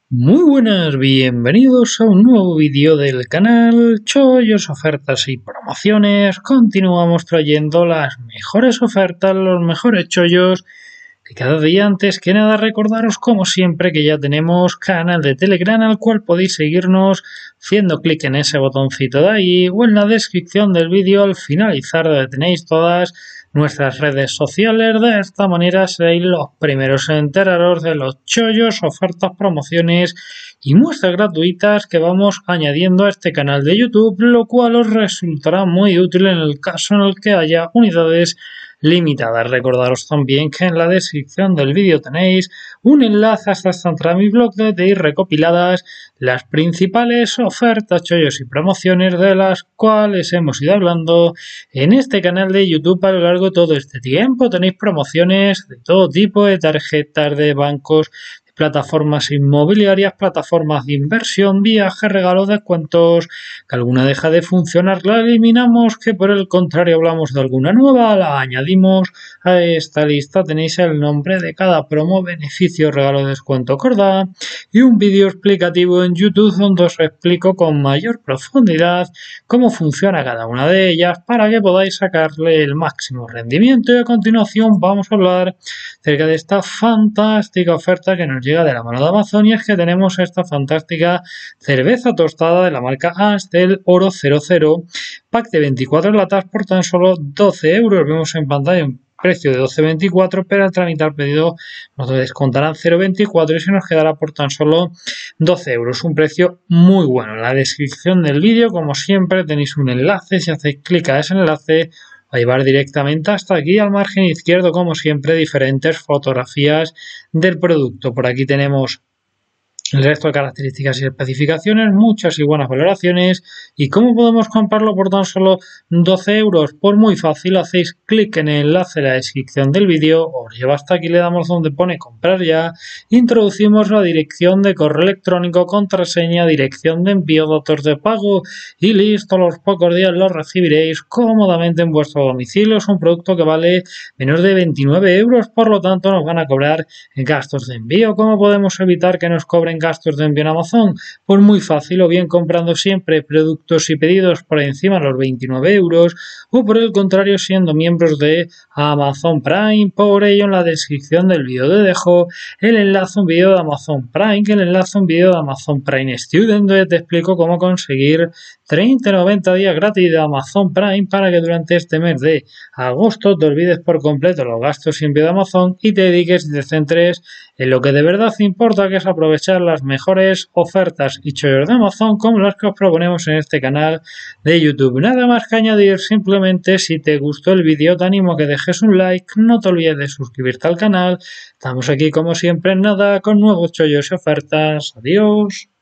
Muy buenas, bienvenidos a un nuevo vídeo del canal Chollos, Ofertas y Promociones. Continuamos trayendo las mejores ofertas, los mejores chollos de cada día. Antes que nada, recordaros como siempre que ya tenemos canal de Telegram al cual podéis seguirnos haciendo clic en ese botoncito de ahí o en la descripción del vídeo al finalizar, donde tenéis todas nuestras redes sociales. De esta manera seréis los primeros en enteraros de los chollos, ofertas, promociones y muestras gratuitas que vamos añadiendo a este canal de YouTube, lo cual os resultará muy útil en el caso en el que haya unidades limitadas. Recordaros también que en la descripción del vídeo tenéis un enlace hasta entrar a mi blog donde tenéis recopiladas las principales ofertas, chollos y promociones de las cuales hemos ido hablando en este canal de YouTube a lo largo de todo este tiempo. Tenéis promociones de todo tipo, de tarjetas, de bancos, de plataformas inmobiliarias, plataformas de inversión, viajes, regalos, descuentos. Que alguna deja de funcionar, la eliminamos, que por el contrario hablamos de alguna nueva, la añadimos a esta lista. Tenéis el nombre de cada promo, beneficio, regalo, descuento, corda y un vídeo explicativo en YouTube donde os explico con mayor profundidad cómo funciona cada una de ellas para que podáis sacarle el máximo rendimiento. Y a continuación vamos a hablar acerca de esta fantástica oferta que nos llega de la mano de Amazon, y es que tenemos esta fantástica cerveza tostada de la marca Amstel Oro 00, pack de 24 latas por tan solo 12 euros. Vemos en pantalla un precio de 12,24, pero al tramitar pedido nos descontarán 0,24 y se nos quedará por tan solo 12 euros. Un precio muy bueno. En la descripción del vídeo, como siempre, tenéis un enlace. Si hacéis clic a ese enlace, va a llevar directamente hasta aquí. Al margen izquierdo, como siempre, diferentes fotografías del producto. Por aquí tenemos el resto de características y especificaciones, muchas y buenas valoraciones. ¿Y cómo podemos comprarlo por tan solo 12 euros? Pues muy fácil, hacéis clic en el enlace de la descripción del vídeo, os lleva hasta aquí, le damos donde pone comprar ya, introducimos la dirección de correo electrónico, contraseña, dirección de envío, datos de pago y listo. A los pocos días lo recibiréis cómodamente en vuestro domicilio. Es un producto que vale menos de 29 euros, por lo tanto nos van a cobrar gastos de envío. ¿Cómo podemos evitar que nos cobren gastos de envío en Amazon? Pues muy fácil, o bien comprando siempre productos y pedidos por encima de los 29 euros, o por el contrario siendo miembros de Amazon Prime. Por ello en la descripción del vídeo te dejo el enlace a un vídeo de Amazon Prime, que el enlace a un vídeo de Amazon Prime Student, donde te explico cómo conseguir 30 y 90 días gratis de Amazon Prime para que durante este mes de agosto te olvides por completo los gastos y envío de Amazon y te dediques y te centres en lo que de verdad importa, que es aprovechar las mejores ofertas y chollos de Amazon como las que os proponemos en este canal de YouTube. Nada más que añadir, simplemente si te gustó el vídeo te animo a que dejes un like, no te olvides de suscribirte al canal. Estamos aquí como siempre en nada con nuevos chollos y ofertas. Adiós.